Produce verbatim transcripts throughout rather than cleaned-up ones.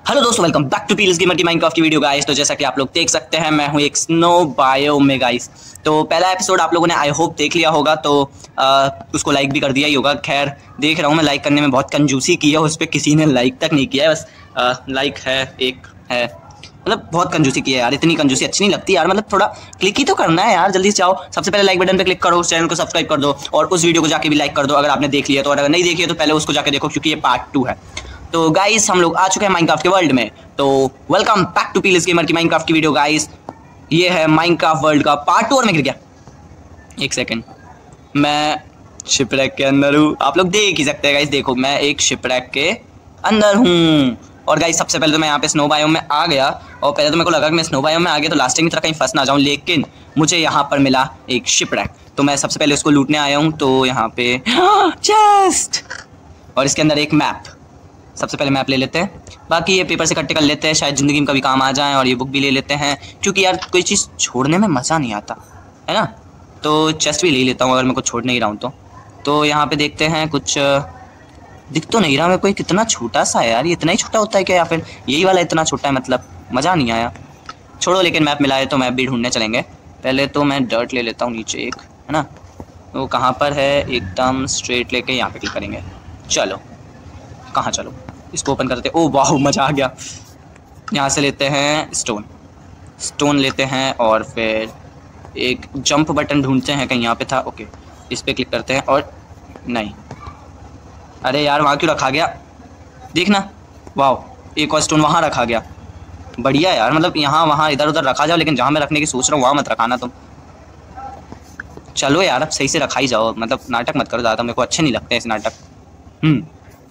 Hello दोस्तों, welcome back to Peels Gamer की Minecraft की वीडियो गाइस। तो जैसा कि आप लोग देख सकते हैं, मैं हूं एक स्नो बायोम में गाइस। तो पहला एपिसोड आप लोगों ने आई होप देख लिया होगा, तो आ, उसको लाइक भी कर दिया ही होगा। खैर, देख रहा हूं मैं लाइक करने में बहुत कंजूसी की है, उस पर किसी ने लाइक तक नहीं किया है। बस आ, लाइक है, एक है, मतलब बहुत कंजूसी की है यार। इतनी कंजूसी अच्छी नहीं लगती यार, मतलब थोड़ा क्लिक ही तो करना है यार। जल्दी से जाओ, सबसे पहले लाइक बटन पे क्लिक करो, चैनल को सब्सक्राइब कर दो और उस वीडियो को जाके भी लाइक कर दो अगर आपने देख लिया तो। और अगर नहीं देखी है तो पहले उसको जाके देखो, क्योंकि ये पार्ट टू है। तो गाइस, हम लोग आ चुके हैं माइनक्राफ्ट के वर्ल्ड में। तो welcome back to Peels Gamer की माइनक्राफ्ट की वीडियो गाइस। ये है माइनक्राफ्ट वर्ल्ड का पार्ट टू। और मैं गिर गया, एक सेकंड। मैं शिपरैक के अंदर हूँ, आप लोग देख ही सकते हैं गाइस। देखो, मैं एक शिपरैक के अंदर हूँ। और गाइस, सबसे पहले तो मैं यहाँ पे स्नो बायोम में आ गया। और पहले तो मेरे को लगा कि मैं स्नो बायोम में आ गया तो लास्ट टाइम की तरह कहीं फंस ना जाऊँ, लेकिन मुझे यहाँ पर मिला एक शिपरैक। तो मैं सबसे पहले उसको लूटने आया हूँ। तो यहाँ पे चेस्ट और इसके अंदर एक मैप। सबसे पहले मैप ले लेते हैं, बाकी ये पेपर से इकट्ठे कर लेते हैं, शायद ज़िंदगी में कभी काम आ जाए। और ये बुक भी ले लेते हैं, क्योंकि यार कोई चीज़ छोड़ने में मज़ा नहीं आता है ना। तो चेस्ट भी ले लेता हूँ अगर मैं कुछ छोड़ नहीं रहा हूँ तो। तो यहाँ पे देखते हैं, कुछ दिख तो नहीं रहा मेरे को। ये कितना छोटा सा है यार, ये इतना ही छोटा होता है क्या, या फिर यही वाला इतना छोटा है? मतलब मज़ा नहीं आया, छोड़ो। लेकिन मैप मिला है तो मैप भी ढूंढने चलेंगे। पहले तो मैं डर्ट ले लेता हूँ नीचे एक, है ना। वो कहाँ पर है? एकदम स्ट्रेट लेके यहाँ पे क्लिक करेंगे। चलो, कहाँ चलो, इसको ओपन करते हैं। ओ वाह, मज़ा आ गया। यहाँ से लेते हैं स्टोन, स्टोन लेते हैं और फिर एक जंप बटन ढूंढते हैं, कहीं यहाँ पे था। ओके, इस पर क्लिक करते हैं। और नहीं, अरे यार, वहाँ क्यों रखा गया? देखना, वाह, एक और स्टोन वहाँ रखा गया। बढ़िया यार, मतलब यहाँ वहाँ इधर उधर रखा जाओ, लेकिन जहाँ मैं रखने की सोच रहा हूँ वहाँ मत रखाना तुम। चलो यार, अब सही से रखा ही जाओ, मतलब नाटक मत करो ज़्यादा, मेरे को अच्छे नहीं लगते ऐसे नाटक। हम्म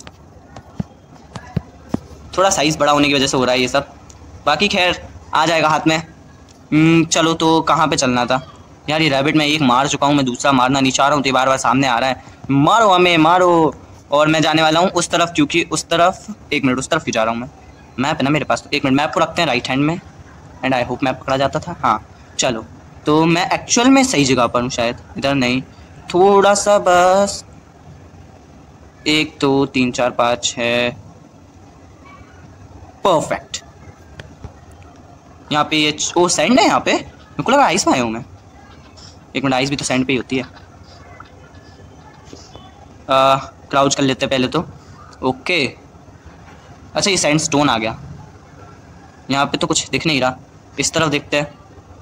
थोड़ा साइज़ बड़ा होने की वजह से हो रहा है ये सब, बाकी खैर आ जाएगा हाथ में। हम्म चलो, तो कहाँ पे चलना था यार? ये रैबिट मैं एक मार चुका हूँ, मैं दूसरा मारना नहीं चाह रहा हूँ, तो ये बार बार सामने आ रहा है। मारो हमें, मारो। और मैं जाने वाला हूँ उस तरफ, क्योंकि उस तरफ, एक मिनट, उस तरफ क्यों जा रहा हूँ मैं? मैप है ना मेरे पास, तो एक मिनट, मैप को रखते हैं राइट हैंड में। एंड आई होप मैप पकड़ा जाता था। हाँ चलो, तो मैं एक्चुअल में सही जगह पर हूँ शायद। इधर नहीं, थोड़ा सा बस, एक दो तीन चार पाँच है, परफेक्ट। यहाँ पे ये ओ सैंड है यहाँ पे, मेरे को लगा आइस में आया हूँ मैं। एक मिनट, आइस भी तो सैंड पे ही होती है। क्राउच कर लेते हैं पहले तो। ओके, अच्छा ये सैंड स्टोन आ गया। यहाँ पे तो कुछ दिख नहीं रहा, इस तरफ देखते हैं।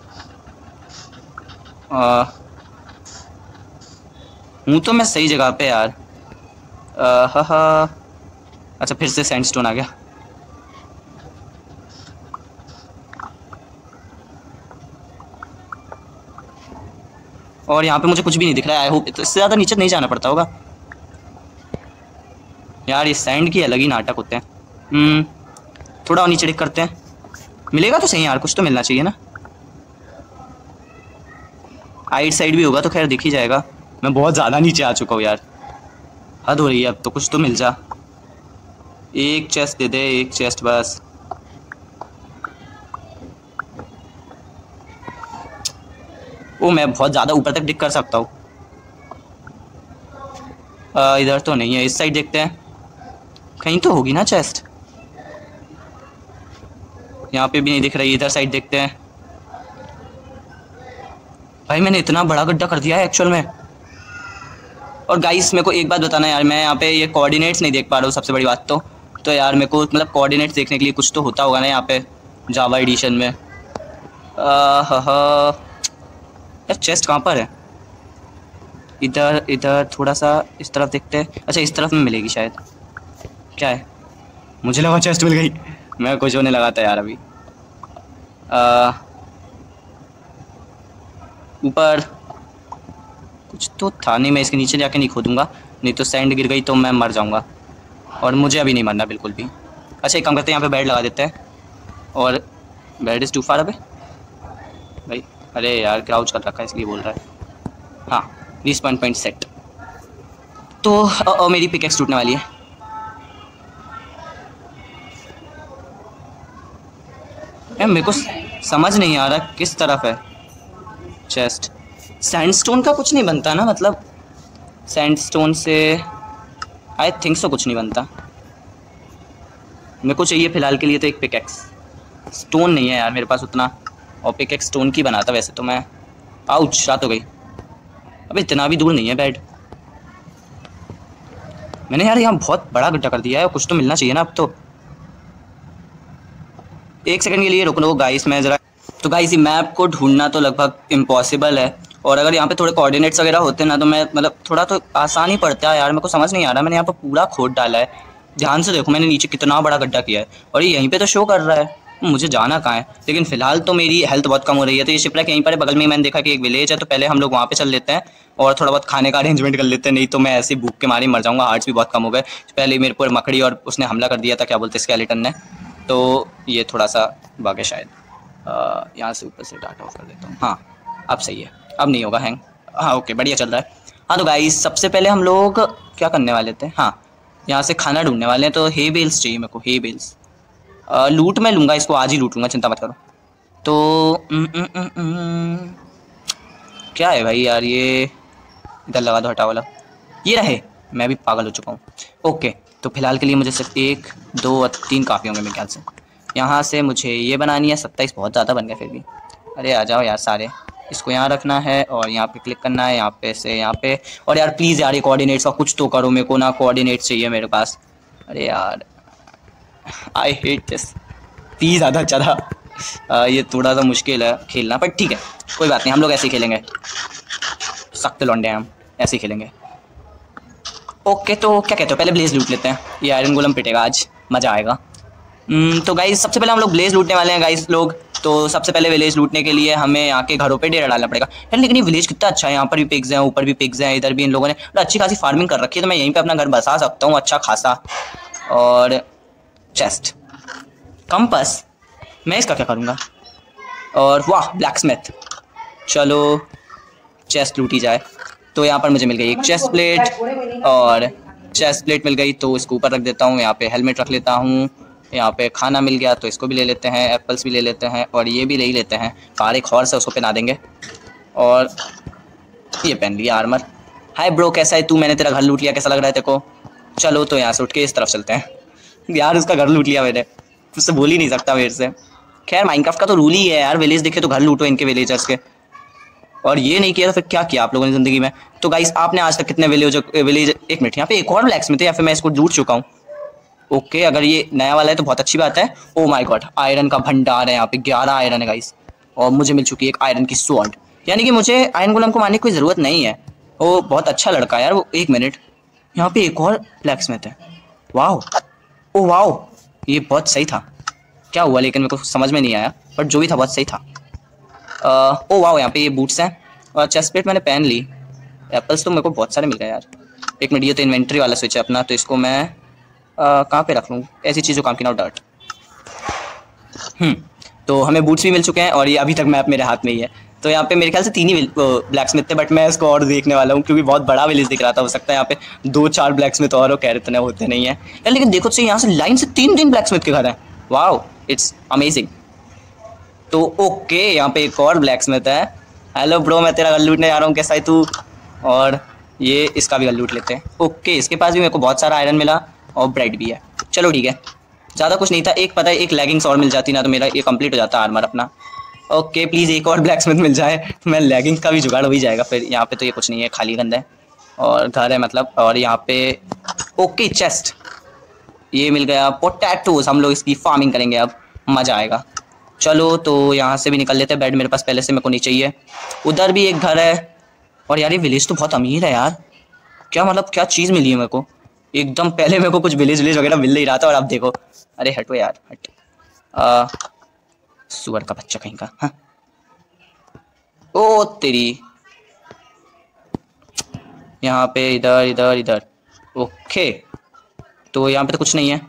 हूँ तो मैं सही जगह पे यार। हा हा अच्छा, फिर से सैंड स्टोन आ गया। और यहाँ पे मुझे कुछ भी नहीं दिख रहा है। आई होप तो इससे ज़्यादा नीचे नहीं जाना पड़ता होगा यार। ये सैंड की अलग ही नाटक होते हैं। हम्म थोड़ा और नीचे डिक करते हैं, मिलेगा तो सही यार, कुछ तो मिलना चाहिए ना। आइट साइड भी होगा तो खैर दिख ही जाएगा। मैं बहुत ज़्यादा नीचे आ चुका हूँ यार, हद हो रही है अब तो। कुछ तो मिल जा, एक चेस्ट दे दे, एक चेस्ट बस। ओ, मैं बहुत ज़्यादा ऊपर तक डिक कर सकता हूँ। इधर तो नहीं है, इस साइड देखते हैं, कहीं तो होगी ना चेस्ट। यहाँ पे भी नहीं दिख रही, इधर साइड देखते हैं। भाई, मैंने इतना बड़ा गड्ढा कर दिया है एक्चुअल में। और गाइस, मेरे को एक बात बताना यार, मैं यहाँ पे ये कोऑर्डिनेट्स नहीं देख पा रहा हूँ, सबसे बड़ी बात तो तो यार मेरे को मतलब कोऑर्डिनेट्स देखने के लिए कुछ तो होता होगा ना यहाँ पे जावा एडिशन में। हा यार, चेस्ट कहाँ पर है? इधर इधर थोड़ा सा इस तरफ देखते हैं। अच्छा, इस तरफ में मिलेगी शायद। क्या है? मुझे लगा चेस्ट मिल गई, मैं कुछ होने लगा था यार अभी। ऊपर कुछ तो था नहीं, मैं इसके नीचे जाके नहीं खोदूंगा, नहीं तो सैंड गिर गई तो मैं मर जाऊंगा, और मुझे अभी नहीं मरना बिल्कुल भी। अच्छा, एक काम करते हैं, यहाँ पे बेड लगा देते हैं। और बेड इज़ टू फार अबे भाई। अरे यार, क्राउच कर रखा है इसलिए बोल रहा है। हाँ, रिस्पॉन पॉइंट सेट। तो ओ, ओ, मेरी पिकेक्स टूटने वाली है। यार मेरे को समझ नहीं आ रहा किस तरफ है चेस्ट। सैंडस्टोन का कुछ नहीं बनता ना, मतलब सैंडस्टोन से आई थिंक सो कुछ नहीं बनता। मेरे को चाहिए फिलहाल के लिए तो एक पिकेक्स। स्टोन नहीं है यार मेरे पास उतना, और पिकेक्स स्टोन की बनाता वैसे तो मैं। आउच, रात हो गई। अबे इतना भी दूर नहीं है बेड। मैंने यार यहाँ बहुत बड़ा गड्ढा कर दिया है, कुछ तो मिलना चाहिए ना अब तो। एक सेकंड के लिए रुक लो गाइस, मैं ज़रा। तो गाइस ये मैप को ढूंढना तो लगभग इम्पॉसिबल है, और अगर यहाँ पे थोड़े कोऑर्डिनेट्स वगैरह होते ना तो मैं मतलब थोड़ा तो आसान ही पड़ता है यार। मेरे को समझ नहीं आ रहा, मैंने यहाँ पर पूरा खोद डाला है। ध्यान से देखो मैंने नीचे कितना बड़ा गड्ढा किया है, और ये यहीं पे तो शो कर रहा है मुझे जाना कहाँ है। लेकिन फिलहाल तो मेरी हेल्थ बहुत कम हो रही है, तो ये शिपरेक यहीं पर है बगल में। मैंने देखा कि एक विलेज है, तो पहले हम लोग वहाँ पे चल लेते हैं और थोड़ा बहुत खाने का अरेंजमेंट कर लेते हैं, नहीं तो मैं ऐसे भूख के मारे मर जाऊँगा। हार्ट्स भी बहुत कम हो गए। पहले मेरे पर मकड़ी और उसने हमला कर दिया था, क्या बोलते स्केलेटन ने, तो ये थोड़ा सा बग है शायद। यहाँ से ऊपर से डाटा ऑफ कर देता हूँ। हाँ अब सही है, अब नहीं होगा हैंग। हाँ ओके बढ़िया चल रहा है। हाँ तो गाइस सबसे पहले हम लोग क्या करने वाले थे, हाँ यहाँ से खाना ढूंढने वाले हैं। तो हे बेल्स चाहिए मेरे को, हे बेल्स। लूट मैं लूँगा इसको, आज ही लूट लूँगा, चिंता मत करो। तो उम, उम, उम, उम, क्या है भाई यार, ये इधर लगा दो, हटा वाला ये रहे। मैं भी पागल हो चुका हूँ। ओके तो फिलहाल के लिए मुझे सिर्फ एक दो और तीन काफ़ी होंगे मेरे ख्याल से। यहाँ से मुझे ये बनानी है, सत्ताईस बहुत ज़्यादा बन गया फिर भी। अरे आ जाओ यार सारे, इसको यहाँ रखना है और यहाँ पे क्लिक करना है, यहाँ पे से यहाँ पे। और यार प्लीज़ यार ये कोऑर्डिनेट्स का कुछ तो करो, मेरे को ना कोऑर्डिनेट्स चाहिए मेरे पास। अरे यार आई हेट दिस, प्लीज़ ज़्यादा अच्छा था। ये थोड़ा सा मुश्किल है खेलना, पर ठीक है कोई बात नहीं, हम लोग ऐसे ही खेलेंगे। सख्त लौंडे हैं हम, ऐसे ही खेलेंगे। ओके तो क्या कहते हो पहले ब्लेज लूट लेते हैं, ये आयरन गोलम पिटेगा आज, मज़ा आएगा। तो गाइस सबसे पहले हम लोग ब्लेज लूटने वाले हैं गाइस लोग। तो सबसे पहले विलेज लूटने के लिए हमें यहाँ के घरों पे डेरा डालना पड़ेगा यार। लेकिन ये विलेज कितना अच्छा है, यहाँ पर भी पिग्स हैं, ऊपर भी पिग्स हैं, इधर भी इन लोगों ने अच्छी खासी फार्मिंग कर रखी है, तो मैं यहीं पे अपना घर बसा सकता हूँ अच्छा खासा। और चेस्ट, कंपास, मैं इसका क्या करूँगा। और वाह ब्लैक स्मिथ, चलो चेस्ट लूटी जाए। तो यहाँ पर मुझे मिल गई एक चेस्ट प्लेट, और चेस्ट प्लेट मिल गई तो इसको ऊपर रख देता हूँ। यहाँ पे हेलमेट रख लेता हूँ, यहाँ पे खाना मिल गया तो इसको भी ले लेते हैं, एप्पल्स भी ले लेते हैं, और ये भी ले ही लेते हैं। कार एक हॉर्स है उसको पहना देंगे, और ये पहन लिया आर्मर। हाय ब्रो कैसा है तू, मैंने तेरा घर लूट लिया, कैसा लग रहा है तेरे को। चलो तो यहाँ से उठ के इस तरफ चलते हैं। यार उसका घर लूट लिया मैंने, उससे बोल ही नहीं सकता मेरे से। खैर माइनक्राफ्ट का तो रूल ही है यार, विलेज दिखे तो घर लूटो इनके विलेजर्स के, और ये नहीं किया तो फिर क्या किया आप लोगों ने ज़िंदगी में। तो गाइस आपने आज तक कितने विलेज विलेज एक मिनट यहाँ पे एक और ब्लैक स्मिथ है, या फिर मैं इसको लूट चुका हूँ। ओके okay, अगर ये नया वाला है तो बहुत अच्छी बात है। ओ माय गॉड आयरन का भंडार है यहाँ पे, ग्यारह आयरन है गाइस, और मुझे मिल चुकी है एक आयरन की स्वॉर्ड, यानी कि मुझे आयरन गोलम को मारने की कोई ज़रूरत नहीं है। वो बहुत अच्छा लड़का है यार वो। एक मिनट यहाँ पे एक और ब्लैक स्मिथ है, वाओ ओ वाओ ये बहुत सही था। क्या हुआ लेकिन मेरे को समझ में नहीं आया, बट जो भी था बहुत सही था। आ, ओ वाओ यहाँ पे ये बूट्स हैं, और चेस्ट प्लेट मैंने पहन ली। एप्पल्स तो मेरे को बहुत सारे मिल गए यार। एक मिनट ये तो इन्वेंट्री वाला स्विच है अपना, तो इसको मैं कहाँ पे रख लूँ, ऐसी चीज़ जो काम की ना हो, डर्ट। हम्म तो हमें बूट्स भी मिल चुके हैं, और ये अभी तक मैप मेरे हाथ में ही है। तो यहाँ पे मेरे ख्याल से तीन ही ब्लैक स्मिथ थे, बट मैं इसको और देखने वाला हूँ क्योंकि बहुत बड़ा विलेज दिख रहा था। हो सकता है यहाँ पे दो चार ब्लैक स्मिथ और कह रहे थे होते नहीं है यार, लेकिन देखो तो यहाँ से लाइन से तीन तीन ब्लैक स्मिथ के घर हैं। Wow it's amazing. तो ओके यहाँ पे एक और ब्लैक स्मिथ है। हेलो ब्रो मैं तेरा घर लूटने जा रहा हूँ, कैसा है तू। और ये इसका भी घर लूट लेते हैं। ओके इसके पास भी मेरे को बहुत सारा आयरन मिला, और ब्रेड भी है। चलो ठीक है ज़्यादा कुछ नहीं था, एक पता है एक लेगिंग्स और मिल जाती ना तो मेरा ये कंप्लीट हो जाता आर्मर अपना। ओके प्लीज़ एक और ब्लैक स्मिथ मिल जाए तो मैं लेगिंग्स का भी जुगाड़ हो ही जाएगा फिर। यहाँ पे तो ये कुछ नहीं है, खाली गंदा है और घर है मतलब। और यहाँ पे ओके चेस्ट ये मिल गया। पोटैटोज हम लोग इसकी फार्मिंग करेंगे अब, मज़ा आएगा। चलो तो यहाँ से भी निकल लेते हैं, बेड मेरे पास पहले से मेरे को नहीं चाहिए। उधर भी एक घर है, और यार ये विलेज तो बहुत अमीर है यार। क्या मतलब क्या चीज़ मिली है मेरे को एकदम। पहले मेरे को कुछ विलेज विलेज वगैरह मिल नहीं रहा था, और अब देखो। अरे हटो यार हट, आ, सुअर का बच्चा कहीं का। हाँ ओ तेरी, यहाँ पे इधर इधर इधर। ओके तो यहाँ पे तो कुछ नहीं है।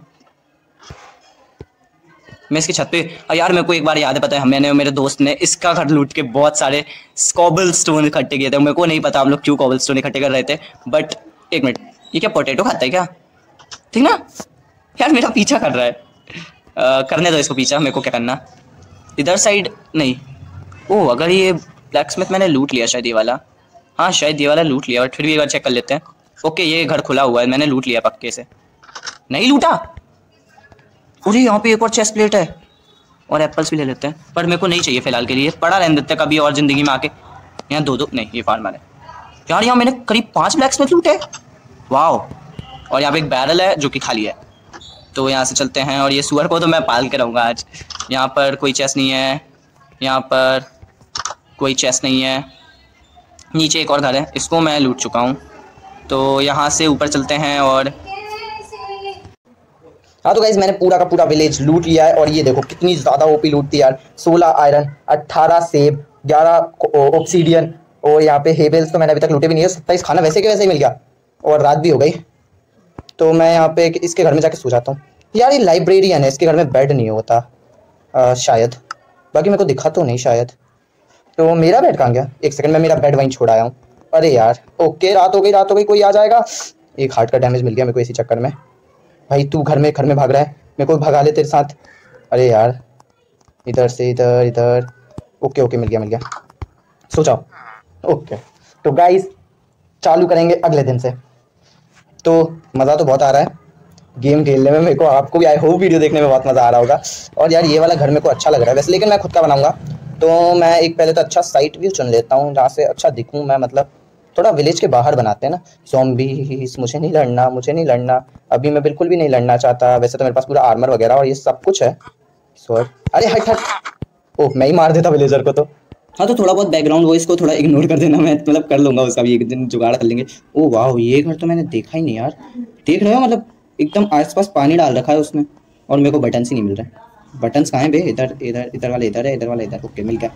मैं इसकी छत पे, यार मेरे को एक बार याद है, पता है मैंने और मेरे दोस्त ने इसका घर लूट के बहुत सारे कॉबल स्टोन इकट्ठे किए थे। मेरे को नहीं पता हम लोग क्यों कॉबल स्टोन इकट्ठे कर रहे थे, बट एक मिनट ये क्या पोटैटो खाता है क्या, ठीक ना। यार मेरा पीछा कर रहा है। आ, करने दो इसको पीछा, मेरे को क्या करना। इधर साइड नहीं। ओह अगर ये ब्लैक स्मिथ मैंने लूट लिया शायद ये वाला, हाँ शायद ये वाला लूट लिया, बट फिर भी एक बार चेक कर लेते हैं। ओके ये घर खुला हुआ है, मैंने लूट लिया पक्के से। नहीं लूटा, अरे यहाँ पे एक और चेस्ट प्लेट है और एप्पल्स भी ले लेते हैं, पर मेरे को नहीं चाहिए फिलहाल के लिए, पड़ा रहने देते हैं कभी और ज़िंदगी में आके। यहाँ दो दो नहीं, ये फार्मर है यार। यहाँ मैंने करीब पाँच ब्लैक स्मिथ लूटे, वाह। और यहाँ पे एक बैरल है जो कि खाली है, तो यहाँ से चलते हैं। और ये सुअर को तो मैं पाल के रहूँगा आज। यहाँ पर कोई चेस्ट नहीं है, यहाँ पर कोई चेस्ट नहीं है। नीचे एक और घर है, इसको मैं लूट चुका हूँ, तो यहाँ से ऊपर चलते हैं। और हाँ तो गाइस मैंने पूरा का पूरा विलेज लूट लिया है। और ये देखो कितनी ज़्यादा ओपी लूट थी यार। सोलह आयरन, अट्ठारह सेब, ग्यारह ऑब्सीडियन, और यहाँ पे हेबल्स तो मैंने अभी तक लूटे भी नहीं है। सत्ताईस खाना वैसे के वैसे ही मिल गया, और रात भी हो गई, तो मैं यहाँ पे इसके घर में जाके सो जाता हूँ। यार ये लाइब्रेरियन है, इसके घर में बेड नहीं होता आ, शायद, बाकी मेरे को दिखा तो नहीं शायद। तो मेरा बेड कहाँ गया? एक सेकंड, मैं मेरा बेड वहीं छोड़ आया हूँ। अरे यार ओके, रात हो गई, रात हो गई, कोई आ जाएगा। एक हार्ट का डैमेज मिल गया मेरे को इसी चक्कर में। भाई तू घर में घर में भाग रहा है, मेरे को भगा ले तेरे साथ। अरे यार इधर से इधर इधर, ओके ओके मिल गया मिल गया, सो जाओ। ओके तो गाइस चालू करेंगे अगले दिन से। तो मज़ा तो बहुत आ रहा है गेम खेलने में मेरे को, आपको भी आई होप वीडियो देखने में बहुत मज़ा आ रहा होगा। और यार ये वाला घर मेरे को अच्छा लग रहा है वैसे, लेकिन मैं खुद का बनाऊंगा। तो मैं एक पहले तो अच्छा साइट व्यू चुन लेता हूँ जहाँ से अच्छा दिखूँ मैं, मतलब थोड़ा विलेज के बाहर बनाते हैं ना। ज़ॉम्बीज़, मुझे नहीं लड़ना, मुझे नहीं लड़ना, अभी मैं बिल्कुल भी नहीं लड़ना चाहता। वैसे तो मेरे पास पूरा आर्मर वगैरह और ये सब कुछ है। सॉरी, अरे हट हट, ओह मैं ही मार देता विलेजर को तो। हाँ तो थोड़ा बहुत बैकग्राउंड वॉइस को थोड़ा इग्नोर कर देना, मैं मतलब कर लूँगा उसका भी, एक दिन जुगाड़ कर लेंगे। ओ वाह, ये घर तो मैंने देखा ही नहीं यार। देख रहे हो मतलब एकदम आसपास पानी डाल रखा है उसमें, और मेरे को बटन ही नहीं मिल रहा है। बटन्स कहाँ हैं बे? इधर इधर इधर वाले इधर है, इधर वाले इधर, ओके मिल गया।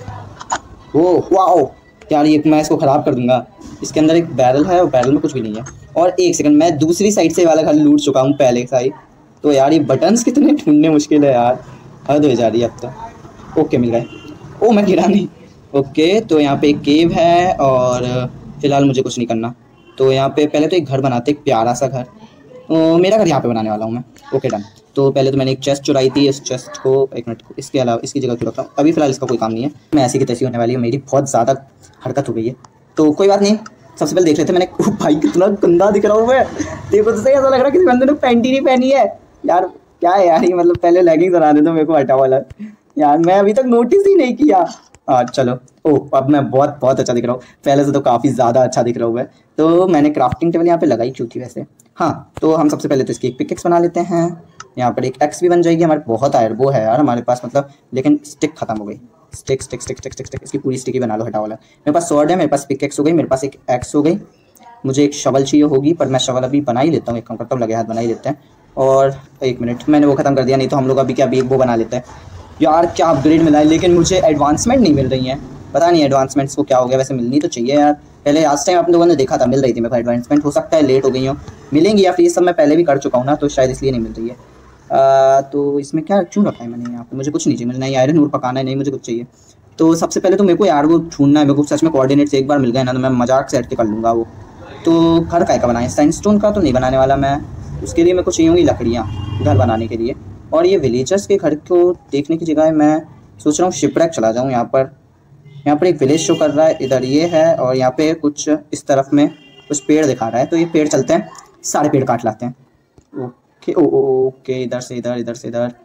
ओह वाह यार, ये मैं इसको ख़राब कर दूंगा। इसके अंदर एक बैरल है और बैरल में कुछ भी नहीं है। और एक सेकंड, मैं दूसरी साइड से वाला घर लूट चुका हूँ पहले साइड। तो यार ये बटन्स कितने ढूंढने मुश्किल है यार, हद हो जा रही है अब तो। ओके मिल गए। ओ मैं गिरा नहीं। ओके तो यहाँ पे एक केव है और फिलहाल मुझे कुछ नहीं करना। तो यहाँ पे पहले तो एक घर बनाते, एक प्यारा सा घर। तो मेरा घर यहाँ पे बनाने वाला हूँ मैं। Okay done. तो पहले तो मैंने एक चेस्ट चुराई थी, इस चेस्ट को एक मिनट को इसके अलावा इसकी जगह क्यों रखता हूँ, अभी फिलहाल इसका कोई काम नहीं है। मैं ऐसी की तैसी होने वाली है, मेरी बहुत ज़्यादा हरकत हो गई है, तो कोई बात नहीं। सबसे पहले देख लेते मैंने, ओ भाई कितना गंदा दिख रहा हूँ मैं, देखो तो सही ऐसा लग रहा है किसी बंदे ने पैंट ही नहीं पहनी है यार। क्या है यार ये, मतलब पहले लेगिंग्स बना दे तो मेरे को हटा वाला यार, मैं अभी तक नोटिस ही नहीं किया। हाँ चलो, ओह अब मैं बहुत बहुत अच्छा दिख रहा हूँ, पहले से तो काफ़ी ज़्यादा अच्छा दिख रहा हूँ मैं। तो मैंने क्राफ्टिंग टेबल यहाँ पे लगाई क्यों थी वैसे? हाँ तो हम सबसे पहले तो इसकी एक पिकेक्स बना लेते हैं। यहाँ पर एक एक्स भी बन जाएगी हमारे, बहुत आयर वो है यार हमारे पास मतलब, लेकिन स्टिक खत्म हो गई। Stick stick stick stick stick stick इसकी पूरी स्टिक ही बना लो, हटा वाला। मेरे पास स्वॉर्ड है, मेरे पास पिकेक्स हो गई, मेरे पास एक एक्स हो गई, मुझे एक शवल चाहिए होगी, पर मैं शवल अभी बना ही लेता हूँ, एक काम करता हूँ लगे हाथ बना ही लेते हैं। और एक मिनट, मैंने वो ख़त्म कर दिया, नहीं तो हम लोग अभी क्या अभी एक वो बना लेते हैं। यार क्या अपग्रेड मिला है, लेकिन मुझे एडवांसमेंट नहीं मिल रही है, पता नहीं एडवांसमेंट्स को क्या हो गया। वैसे मिलनी तो चाहिए यार, पहले लास्ट टाइम आप लोगों ने देखा था मिल रही थी मेरे को एडवांसमेंट, हो सकता है लेट हो गई हो, मिलेंगी या फिर ये सब मैं पहले भी कर चुका हूँ ना, तो शायद इसलिए नहीं मिल रही है। आ, तो इसमें क्या क्यों रखा है मैंने यहाँ पे? मुझे कुछ नहीं चाहिए, मुझे नहीं आयरन और पकाना है, नहीं मुझे कुछ चाहिए। तो सबसे पहले तो मेरे को यार वो ढूंढना है, मेरे को सच में कोऑर्डिनेट्स एक बार मिल गए ना तो मैं मजाक से हट के कर लूँगा वो। तो घर काय का बनाए, सैंडस्टोन का तो नहीं बनाने वाला मैं, उसके लिए मेरे को चाहिए होंगी लकड़ियाँ घर बनाने के लिए। और ये विलेजर्स के घर को देखने की जगह मैं सोच रहा हूँ शिपरेक चला जाऊँ। यहाँ पर यहाँ पर एक विलेज शो कर रहा है, इधर ये है, और यहाँ पे कुछ इस तरफ में कुछ पेड़ दिखा रहा है, तो ये पेड़ चलते हैं, सारे पेड़ काट लाते हैं। ओके ओ ओके, इधर से इधर इधर से इधर,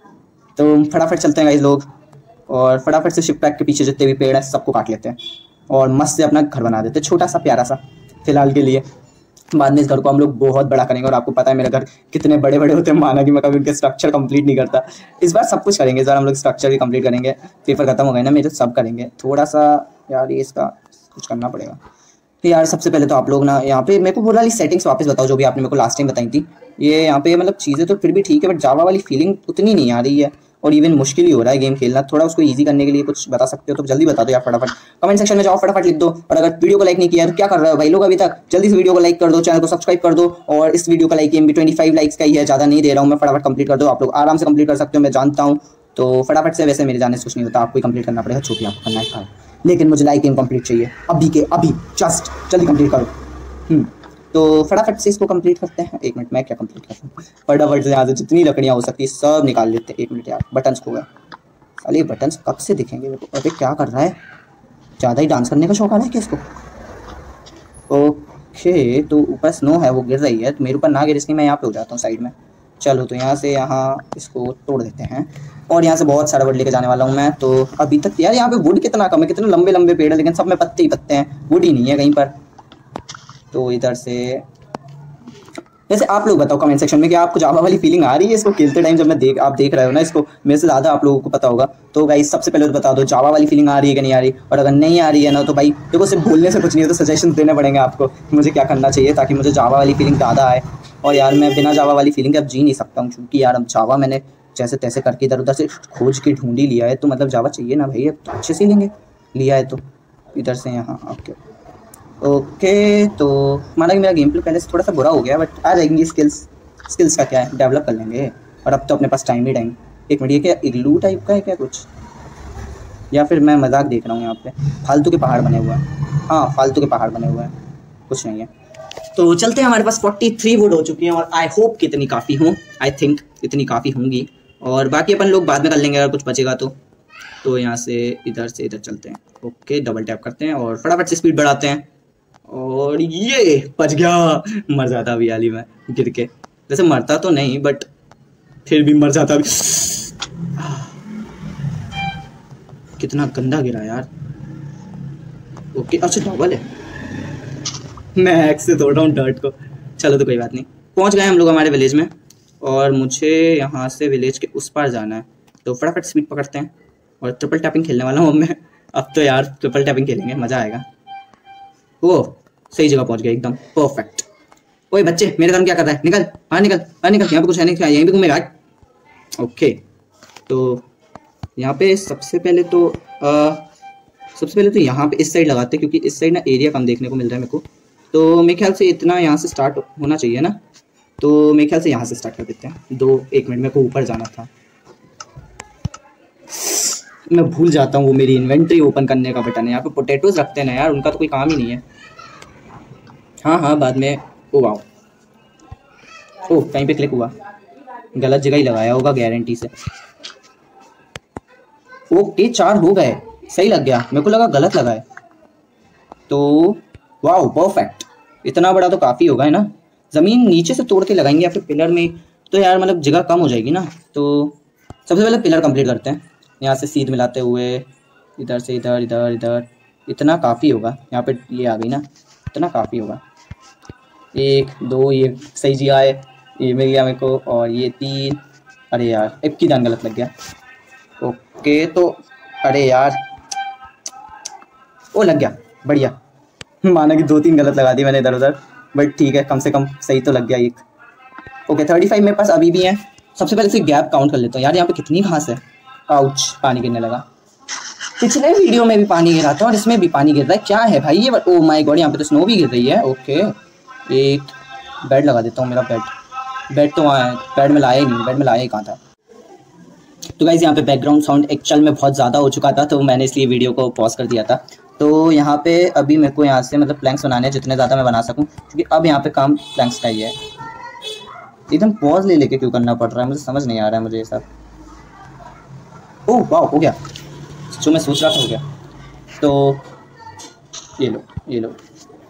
तो फटाफट चलते हैं गाइस लोग, और फटाफट से शिपरेक के पीछे जितने भी पेड़ हैं सबको काट लेते हैं और मस्त से अपना घर बना देते हैं, छोटा सा प्यारा सा फिलहाल के लिए। बाद में इस घर को हम लोग बहुत बड़ा करेंगे, और आपको पता है मेरे घर कितने बड़े बड़े होते हैं, माना कि मैं कभी उनके स्ट्रक्चर कंप्लीट नहीं करता। इस बार सब कुछ करेंगे, इस बार हम लोग स्ट्रक्चर भी कंप्लीट करेंगे, पेपर खत्म हो गए ना मेरे, सब करेंगे। थोड़ा सा यार ये इसका कुछ करना पड़ेगा। तो यार सबसे पहले तो आप लोग ना यहाँ पे मेरे को वो वाली सेटिंग्स वापस बताओ जो भी आपने मेरे को लास्ट टाइम बताई थी। ये यहाँ पे मतलब चीज़ें तो फिर भी ठीक है, बट जावा वाली फीलिंग उतनी नहीं आ रही है, और इवन मुश्किल ही हो रहा है गेम खेलना। थोड़ा उसको इजी करने के लिए कुछ बता सकते हो तो जल्दी बता दो यार, फटाफट कमेंट सेक्शन में जाओ, फटाफट लिख दो। और अगर वीडियो को लाइक नहीं किया तो क्या कर रहे हो भाई लोग अभी तक, जल्दी से वीडियो को लाइक कर दो, चैनल को सब्सक्राइब कर दो। और इस वीडियो का लाइक एम भी ट्वेंटी फाइव लाइक्स का ही है, ज़्यादा नहीं दे रहा हूँ मैं, फटाफट कंप्लीट कर दो। आप लोग आराम से कंप्लीट कर सकते हो, मैं जानता हूँ, तो फटाफट से। वैसे मेरे जाने से कुछ नहीं होता, आपको ही कंप्लीट करना पड़ेगा, छोटी आपको करना है, लेकिन मुझे लाइक एम कंप्लीट चाहिए अभी के अभी, जस्ट जल्दी कंप्लीट करो। हम्म तो फटाफट से इसको कंप्लीट करते हैं। एक मिनट, मैं क्या कंप्लीट करता हूँ, फटाफट से यहाँ से जितनी लकड़ियाँ हो सकती है सब निकाल लेते हैं। एक मिनट यार, बटन्स खो गए, अरे बटन्स कब से दिखेंगे मेरे को? अरे क्या कर रहा है, ज़्यादा ही डांस करने का शौक आ रहा है क्या इसको? ओके तो ऊपर स्नो है वो गिर रही है, तो मेरे ऊपर ना गिर इसलिए मैं यहाँ पे हो जाता हूँ साइड में। चलो तो यहाँ से यहाँ इसको तोड़ देते हैं और यहाँ से बहुत सारा वुड लेके जाने वाला हूँ मैं। तो अभी तक यार यहाँ पे वुड कितना कम है, कितने लंबे लंबे पेड़ है लेकिन सब में पत्ते ही पत्ते हैं, वुड ही नहीं है कहीं पर। तो इधर से वैसे आप लोग बताओ कमेंट सेक्शन में कि आपको जावा वाली फीलिंग आ रही है इसको खेलते टाइम, जब मैं देख आप देख रहे हो ना इसको, मेरे से ज़्यादा आप लोगों को पता होगा। तो गाइस सबसे पहले तो बता दो जावा वाली फीलिंग आ रही है कि नहीं आ रही, और अगर नहीं आ रही है ना तो भाई देखो सिर्फ बोलने से कुछ नहीं है, तो सजेशन देने पड़ेंगे आपको मुझे क्या करना चाहिए ताकि मुझे जावा वाली फीलिंग ज़्यादा आए। और यार मैं बिना जावा वाली फीलिंग के अब जी नहीं सकता हूँ, क्योंकि यार अब जावा मैंने जैसे तैसे करके इधर उधर से खोज के ढूंढ ही लिया है, तो मतलब जावा चाहिए ना भाई, अब तो अच्छे से लेंगे लिया है तो। इधर से यहाँ ओके ओके। तो माना कि मेरा गेम प्ले पहले से थोड़ा सा बुरा हो गया, बट आ जाएंगी स्किल्स, स्किल्स का क्या है डेवलप कर लेंगे। और अब तो अपने पास टाइम ही टाइम। एक मिनट, ये क्या इग्लू टाइप का है क्या कुछ, या फिर मैं मजाक देख रहा हूँ? यहाँ पे फालतू के पहाड़ बने हुए हैं, हाँ फालतू के पहाड़ बने हुए हैं, कुछ नहीं है। तो चलते हैं, हमारे पास तैंतालीस वुड हो चुकी हैं और आई होप कि इतनी काफ़ी हों, आई थिंक इतनी काफ़ी होंगी, और बाकी अपन लोग बाद में कर लेंगे अगर कुछ बचेगा तो। तो यहाँ से इधर से इधर चलते हैं, ओके डबल टैप करते हैं और फटाफट से स्पीड बढ़ाते हैं। और ये बच गया, मर जाता अभी हाल ही में गिर के, वैसे मरता तो नहीं बट फिर भी मर जाता भी। कितना गंदा गिरा यार। ओके अच्छा डबल है, मैं एक्स से तोड़ रहा हूँ डर्ट को। चलो तो कोई बात नहीं, पहुँच गए हम लोग हमारे विलेज में, और मुझे यहाँ से विलेज के उस पार जाना है। तो फटाफट स्पीड पकड़ते हैं और ट्रिपल टैपिंग खेलने वाला हूँ मैं अब तो यार, ट्रिपल टैपिंग खेलेंगे मज़ा आएगा। ओ सही जगह पहुँच गया एकदम परफेक्ट। ओए बच्चे मेरे काम क्या कर रहा है, निकल हाँ निकल हाँ निकल, यहाँ पे कुछ है नहीं क्या, यहीं पे घूमेगा। ओके तो यहाँ पे सबसे पहले तो आ, सबसे पहले तो यहाँ पे इस साइड लगाते हैं, क्योंकि इस साइड ना एरिया कम देखने को मिल रहा है मेरे को। तो मेरे ख्याल से इतना यहाँ से स्टार्ट होना चाहिए ना, तो मेरे ख्याल से यहाँ से स्टार्ट कर देते हैं। दो एक मिनट, मेरे को ऊपर जाना था, मैं भूल जाता हूँ वो मेरी इन्वेंट्री ओपन करने का बटन है। यहाँ पे पोटैटोज रखते हैं ना यार, उनका तो कोई काम ही नहीं है। हाँ हाँ बाद में। ओ वाओ, ओह कहीं पे क्लिक हुआ, गलत जगह ही लगाया होगा गारंटी से। ओके चार हो गए, सही लग गया, मेरे को लगा गलत लगा है। तो वाओ परफेक्ट, इतना बड़ा तो काफ़ी होगा है ना। ज़मीन नीचे से तोड़ के लगाएंगे या फिर पिलर में, तो यार मतलब जगह कम हो जाएगी ना। तो सबसे पहले पिलर कंप्लीट करते हैं, यहाँ से सीध मिलाते हुए इधर से इधर इधर इधर, इतना काफ़ी होगा। यहाँ पे ये आ गई ना, इतना काफ़ी होगा। एक दो, ये सही जी आए, ये मिल गया मेरे को, और ये तीन। अरे यार एक की दान गलत लग गया। ओके तो अरे यार वो लग गया, बढ़िया। माना कि दो तीन गलत लगा दी मैंने इधर उधर, बट ठीक है कम से कम सही तो लग गया एक। ओके थर्टी फाइव मेरे पास अभी भी है। सबसे पहले से गैप काउंट कर लेता हूँ यार, यहाँ पे कितनी घास है। आउच, पानी गिरने लगा। पिछले वीडियो में भी पानी गिरा था और इसमें भी पानी गिर रहा है, क्या है भाई ये। ओ माय गॉड, यहाँ पे तो स्नो भी गिर रही है। ओके एक बेड लगा देता हूँ, मेरा बेड बेड तो वहाँ है, बेड में लाया ही नहीं, बेड में लाया ही कहाँ था। तो गाइस यहाँ पे बैकग्राउंड साउंड एक्चुअल में बहुत ज़्यादा हो चुका था, तो मैंने इसलिए वीडियो को पॉज कर दिया था। तो यहाँ पे अभी मेरे को यहाँ से मतलब प्लैंक्स बनाने हैं, जितने ज़्यादा मैं बना सकूँ, क्योंकि अब यहाँ पे काम प्लैंक्स का ही है। एकदम पॉज ले लेके क्यों करना पड़ रहा है, मुझे समझ नहीं आ रहा है मुझे ये सब। ओह वाह हो गया, जो मैं सोच रहा था हो गया। तो ये लो ये लो,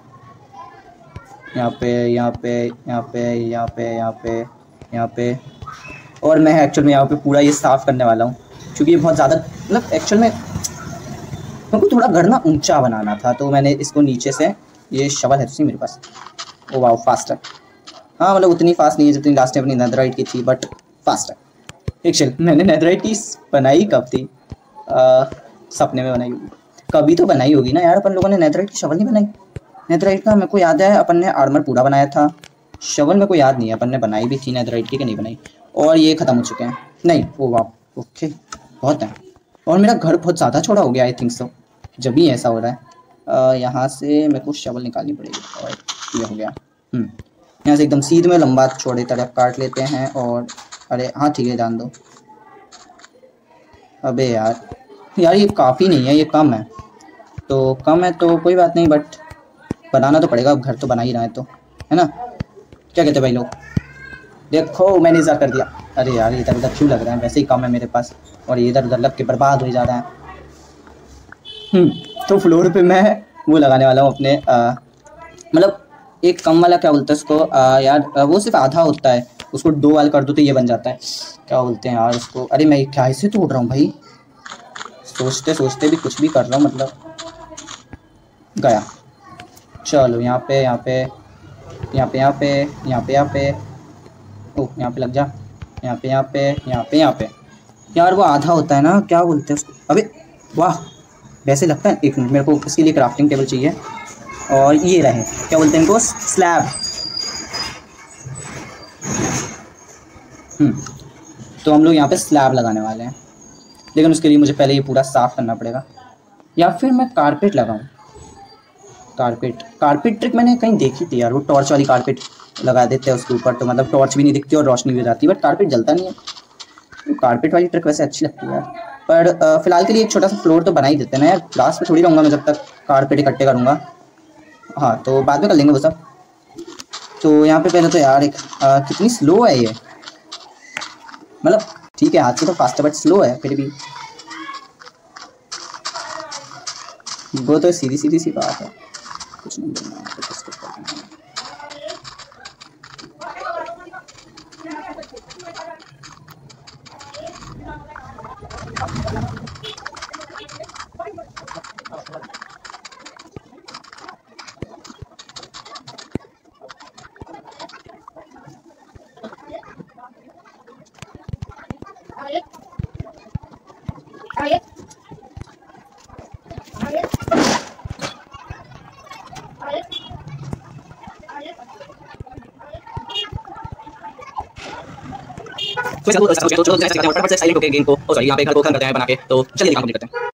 यहाँ पे यहाँ पे यहाँ पे यहाँ पे यहाँ पे यहाँ पे, और मैं एक्चुअल में यहाँ पे पूरा ये साफ़ करने वाला हूँ, क्योंकि ये बहुत ज़्यादा मतलब एक्चुअल में मेरे को थोड़ा घर ना ऊंचा बनाना था। तो मैंने इसको नीचे से, ये शवल है तो मेरे पास। ओ वाह फास्ट है, हाँ मतलब उतनी फास्ट नहीं है जितनी लास्ट टाइम अपनी नेथराइट की थी, बट फास्ट है। एक्चुअल मैंने नेथराइट की बनाई कब थी, आ, सपने में बनाई होगी, कभी तो बनाई होगी ना यार। अपन लोगों ने नेथराइट की शवल नहीं बनाई। नेथराइट का मेरे को याद है अपन ने आर्मर पूरा बनाया था, शवल मेरे को याद नहीं है अपन ने बनाई भी थी नेथराइट की कि नहीं बनाई। और ये ख़त्म हो चुके हैं, नहीं ओ वाह ओके बहुत है। और मेरा घर बहुत ज़्यादा छोटा हो गया आई थिंक सो, जब भी ऐसा हो रहा है। यहाँ से मेरे को शवल निकालनी पड़ेगी, और ये हो गया। यहाँ से एकदम सीध में लंबा छोड़े तरफ काट लेते हैं। और अरे हाँ ठीक है जान दो। अबे यार यार ये काफ़ी नहीं है, ये कम है। तो कम है तो कोई बात नहीं, बट बनाना तो पड़ेगा, घर तो बना ही रहा है तो, है ना। क्या कहते भाई लोग, देखो मैंने इज़ा कर दिया। अरे यार इधर उधर क्यों लग रहा है, वैसे ही कम है मेरे पास, और ये इधर उधर लग के बर्बाद हो जा रहा है। हम्म तो फ्लोर पे मैं वो लगाने वाला हूँ अपने, मतलब एक कम वाला क्या बोलते हैं उसको, आ, यार आ, वो सिर्फ आधा होता है, उसको दो वाल कर दो तो ये बन जाता है, क्या बोलते हैं यार उसको, अरे मैं क्या ऐसे तोड़ रहा हूँ भाई, सोचते सोचते भी कुछ भी कर रहा हूँ, मतलब गया। चलो यहाँ पे यहाँ पे यहाँ पे यहाँ पे यहाँ पे यहाँ पे ओह यहाँ पे लग जा, यहाँ पे यहाँ पे यहाँ पे यहाँ पे यार वो आधा होता है ना, क्या बोलते हैं उसको, अबे वाह वैसे लगता है। एक मिनट, मेरे को इसके लिए क्राफ्टिंग टेबल चाहिए, और ये रहे क्या बोलते हैं इनको, स्लैब। हम्म तो हम लोग यहाँ पे स्लैब लगाने वाले हैं, लेकिन उसके लिए मुझे पहले ये पूरा साफ करना पड़ेगा, या फिर मैं कारपेट लगाऊं। कारपेट कारपेट ट्रिक मैंने कहीं देखी थी यार, वो टॉर्च वाली कारपेट लगा देते हैं उसके ऊपर, तो मतलब टॉर्च भी नहीं दिखती और रोशनी भी हो जाती है, बट कारपेट जलता नहीं है। तो कारपेट वाली ट्रिक वैसे अच्छी लगती है यार, पर अ, फिलहाल के लिए एक छोटा सा फ्लोर तो बना ही देते हैं ना यार, क्लास पे थोड़ी रहूँगा मैं जब तक कारपेट इकट्ठे करूँगा। हाँ तो बाद में कर लेंगे वो सब। तो यहाँ पे पहले तो यार एक अ, कितनी स्लो है ये, मतलब ठीक है हाथ से तो फास्ट है बट स्लो है फिर भी, वो तो सीधी सीधी सी बात है, कुछ नहीं करना है, तो skip कर देना है। तो चलो चलो जैसे करते हैं फटाफट से साइलेंट होकर गेम को, ओ सॉरी यहाँ पे घर को खत्म करते हैं बना के, तो चलिए काम करते हैं।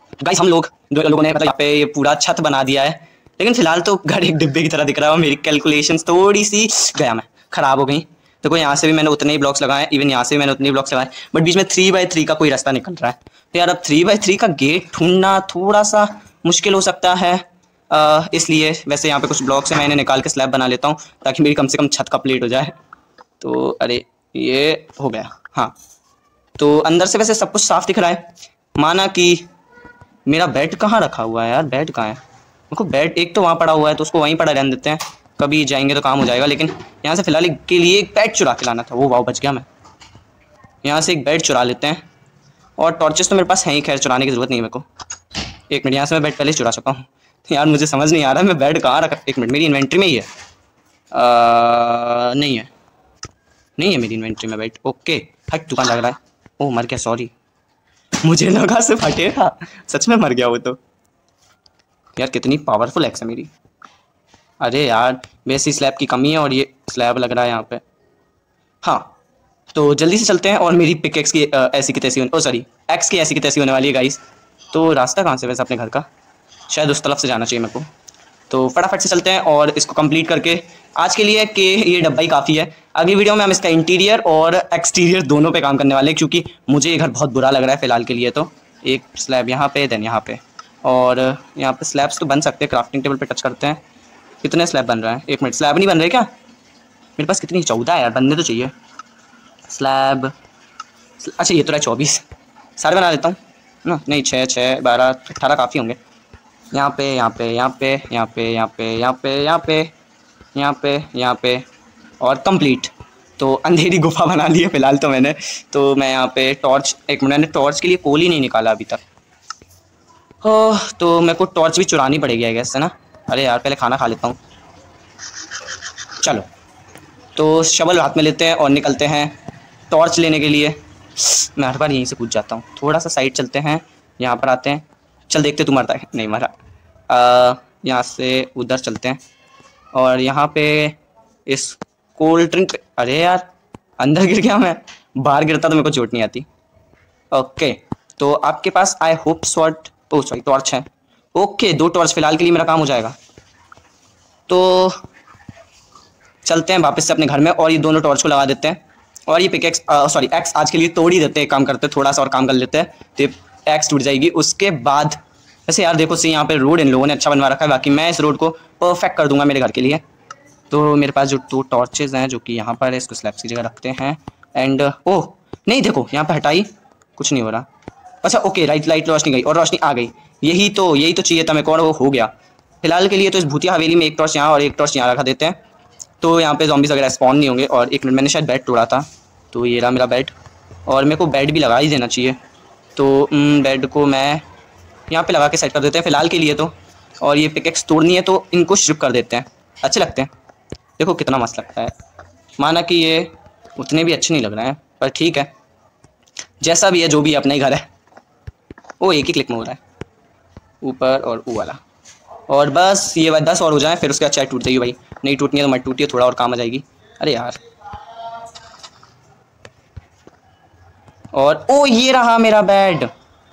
गाइस हम लोग जो लोगों ने मतलब यहाँ पे ये पूरा छत बना दिया है, लेकिन फिलहाल तो घर एक डिब्बे की तरह दिख रहा है और मेरी कैलकुलेशंस थोड़ी सी गया मैं खराब हो गई। देखो यहाँ से भी मैंने उतने ही ब्लॉक्स लगाए, इवन यहाँ से भी मैंने उतने ही ब्लॉक्स लगाए, बट बीच में थ्री बाई थ्री का कोई रास्ता निकल रहा है। तो यार अब थ्री बाई थ्री का गेट ढूंढना थोड़ा सा मुश्किल हो सकता है, आ, इसलिए वैसे यहाँ पे कुछ ब्लॉक्स है, मैं इन्हें निकाल के स्लैब बना लेता हूँ ताकि मेरी कम से कम छत कंप्लीट हो जाए। तो अरे ये हो गया। हाँ तो अंदर से वैसे सब कुछ साफ दिख रहा है, माना कि मेरा बेड कहाँ रखा हुआ है यार, बेड कहाँ है? देखो बेड एक तो वहाँ पड़ा हुआ है तो उसको वहीं पड़ा रहने देते हैं, कभी जाएंगे तो काम हो जाएगा। लेकिन यहाँ से फिलहाल के लिए एक बेड चुरा के लाना था। वो वाह बच गया मैं। यहाँ से एक बेड चुरा लेते हैं, और टॉर्चेस तो मेरे पास हैं ही, खैर चुराने की ज़रूरत नहीं है मेरे को। एक मिनट, यहाँ से मैं बेड पहले चुरा चुका हूँ यार, मुझे समझ नहीं आ रहा मैं बेड कहाँ रखा। एक मिनट, मेरी इन्वेंट्री में ही है? आ, नहीं है, नहीं है मेरी इन्वेंट्री में बेड। ओके हट, दुकान लग रहा है। ओह मर गया, सॉरी, मुझे लगा से फटेगा, सच में मर गया वो तो। यार कितनी पावरफुल एक्स है मेरी। अरे यार वैसी स्लैब की कमी है और ये स्लैब लग रहा है यहाँ पे। हाँ तो जल्दी से चलते हैं, और मेरी पिक एक्स की ऐसी की तैसी, ओ सॉरी एक्स की ऐसी की तैसी होने वाली है गाइस। तो रास्ता कहाँ से वैसे अपने घर का? शायद उस तरफ से जाना चाहिए मेरे को। तो फटाफट से चलते हैं और इसको कंप्लीट करके आज के लिए कि ये डब्बा ही काफ़ी है। अगली वीडियो में हम इसका इंटीरियर और एक्सटीरियर दोनों पे काम करने वाले हैं, क्योंकि मुझे ये घर बहुत बुरा लग रहा है फ़िलहाल के लिए। तो एक स्लैब यहाँ पे, देन यहाँ पे, और यहाँ पे स्लैब्स तो बन सकते हैं। क्राफ्टिंग टेबल पे टच करते हैं, कितने स्लैब बन रहा है? एक मिनट, स्लैब नहीं बन रहे क्या मेरे पास? कितनी? चौदह है यार, बनने तो चाहिए स्लैब। अच्छा ये तो रहा चौबीस, सारे बना लेता हूँ ना। नहीं छः छः बारह अट्ठारह काफ़ी होंगे। यहाँ पे यहाँ पे यहाँ पे यहाँ पे यहाँ पे यहाँ पे यहाँ पे यहाँ पे यहाँ पे और कंप्लीट। तो अंधेरी गुफा बना ली है फ़िलहाल तो मैंने। तो मैं यहाँ पे टॉर्च, एक मिनट, मैंने टॉर्च के लिए कोल ही नहीं निकाला अभी तक। हो तो मेरे को टॉर्च भी चुरानी पड़ेगी आई गेस, है ना? अरे यार पहले खाना खा लेता हूँ। चलो तो शवल हाथ में लेते हैं और निकलते हैं टॉर्च लेने के लिए। मैं हर बार यहीं से पूछ जाता हूँ। थोड़ा सा साइड चलते हैं, यहाँ पर आते हैं। चल देखते तू मरता है, नहीं मरा। यहाँ से उधर चलते हैं और यहाँ पे इस कोल्ड ड्रिंक, अरे यार अंदर गिर गया मैं, बाहर गिरता तो मेरे को चोट नहीं आती। ओके तो आपके पास I hope short, oh sorry torch है। ओके दो टॉर्च फ़िलहाल के लिए मेरा काम हो जाएगा। तो चलते हैं वापस से अपने घर में और ये दोनों टॉर्च को लगा देते हैं, और ये पिकेक्स सॉरी एक्स आज के लिए तोड़ ही देते हैं। काम करते हैं थोड़ा सा और काम कर लेते हैं तो एक्स टूट जाएगी। उसके बाद वैसे यार देखो सही यहाँ पे रोड इन लोगों ने अच्छा बनवा रखा है, बाकी मैं इस रोड को परफेक्ट कर दूंगा मेरे घर के लिए। तो मेरे पास जो दो टॉर्चेज़ हैं जो कि यहाँ पर है, इसको स्लैब्स की जगह रखते हैं। एंड ओह नहीं देखो यहाँ पर हटाई, कुछ नहीं हो रहा। अच्छा ओके राइट, लाइट रोशनी गई और रोशनी आ गई, यही तो यही तो चाहिए था मेरे को, और वो हो गया। फिलहाल के लिए तो इस भूतिया हवेली में एक टॉर्च यहाँ और एक टॉर्च यहाँ रखा देते हैं, तो यहाँ पे ज़ॉम्बीज़ वगैरह स्पॉन नहीं होंगे। और एक मिनट, मैंने शायद बेड तोड़ा था, तो ये रहा मेरा बेड, और मेरे को बेड भी लगा ही देना चाहिए। तो बेड को मैं यहाँ पे लगा के सेट कर देते हैं फ़िलहाल के लिए तो। और ये पिकेक्स तोड़नी है तो इनको स्ट्रिप कर देते हैं, अच्छे लगते हैं। देखो कितना मस्त लगता है, माना कि ये उतने भी अच्छे नहीं लग रहे हैं, पर ठीक है जैसा भी है, जो भी अपना ही घर है। वो एक ही क्लिक में हो रहा है, ऊपर और वो वाला, और बस ये दस और हो जाए फिर उसके बाद चाय टूट जाएगी भाई। नहीं टूटनी है तो मत टूटी है, थोड़ा और काम आ जाएगी। अरे यार, और ओ ये रहा मेरा बेड,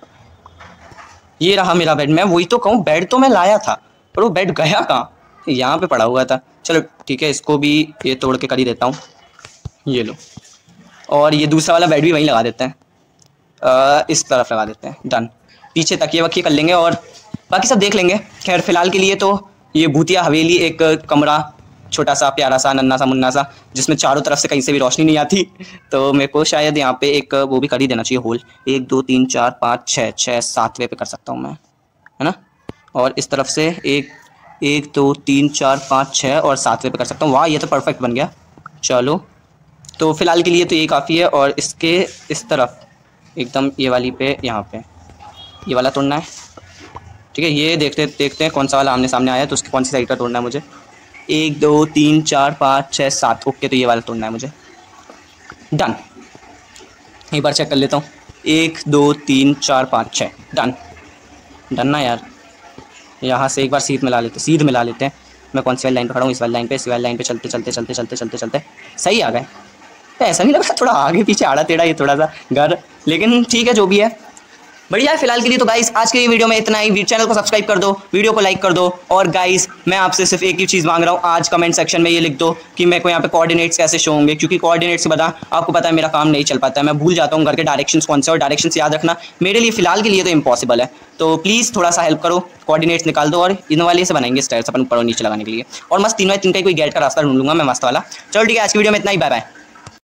ये रहा मेरा बेड। मैं वही तो कहूँ, बेड तो मैं लाया था पर वो बेड गया कहाँ? यहाँ पे पड़ा हुआ था। चलो ठीक है, इसको भी ये तोड़ के कर ही देता हूँ, ये लो। और ये दूसरा वाला बेड भी वहीं लगा देते हैं, आ, इस तरफ लगा देते हैं। डन, पीछे तकिए वकिए कर लेंगे और बाकी सब देख लेंगे। खैर फिलहाल के लिए तो ये भूतिया हवेली एक कमरा, छोटा सा प्यारा सा नन्ना सा मुन्ना सा, जिसमें चारों तरफ से कहीं से भी रोशनी नहीं आती। तो मेरे को शायद यहाँ पे एक वो भी कर ही देना चाहिए होल, एक दो तीन चार पाँच छः छः सातवें पे कर सकता हूँ मैं, है ना? और इस तरफ से एक एक दो तीन चार पाँच छः और सातवें पे कर सकता हूँ। वाह ये तो परफेक्ट बन गया। चलो तो फिलहाल के लिए तो ये काफ़ी है। और इसके इस तरफ एकदम ये वाली पे, यहाँ पे ये वाला तोड़ना है, ठीक है? ये देखते देखते हैं कौन सा वाला आमने सामने आया है, तो उसकी कौन सी साइड का तोड़ना है मुझे। एक दो तीन चार पाँच छः सात, ओके तो ये वाला तोड़ना है मुझे। डन, एक बार चेक कर लेता हूँ। एक दो तीन चार पाँच छः, डन डन ना यार। यहाँ से एक बार सीध मिला लेते सीध मिला लेते हैं। मैं कौन सी वाली लाइन पर खड़ा हूँ? इस वाली लाइन पे, इस वाली लाइन पे चलते चलते चलते चलते चलते चलते सही आ गए। तो ऐसा नहीं लगा थोड़ा आगे पीछे आड़ा टेढ़ा ये थोड़ा सा घर, लेकिन ठीक है जो भी है। बढ़िया है फिलहाल के लिए। तो गाइस आज के वीडियो में इतना ही। चैनल को सब्सक्राइब कर दो, वीडियो को लाइक कर दो, और गाइस मैं आपसे सिर्फ एक ही चीज़ मांग रहा हूँ, आज कमेंट सेक्शन में ये लिख दो कि मेरे को यहाँ पे कोऑर्डिनेट्स कैसे शो होंगे, क्योंकि कोऑर्डिनेट्स से बता आपको पता है मेरा काम नहीं चल पाता है, मैं भूल जाता हूँ घर के डायरेक्शंस कौन से, और डायरेक्शंस याद रखना मेरे लिए फिलहाल के लिए तो इम्पॉसिबल है। तो प्लीज़ थोड़ा सा हेल्प करो, कोऑर्डिनेट्स निकाल दो, और इन वाले से बनाएंगे स्टेयर्स अपन ऊपर और नीचे लगाने के लिए, और मस्त तीन बाई तीन का कोई गेट का रास्ता ढूंढ लूंगा मैं मस्त वाला। चलो ठीक है, आज की वीडियो में इतना ही, बाय बाय।